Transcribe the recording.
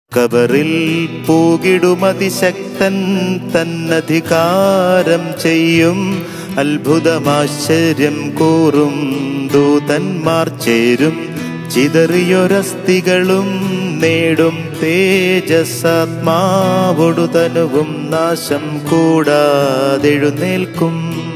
കബറിൽ പൂകിടുമതിശക്തൻ തന്നധികാരം ചെയ്യും. അത്ഭുതമാശ്ചര്യം കൂറും ദൂതന്മാർ ചേരും. ചിതറിയൊരസ്ഥികളും നേടും തേജസ്സാത്മാവൊടു തനുവും നാശം കൂടാതെഴുന്നേൽക്കും.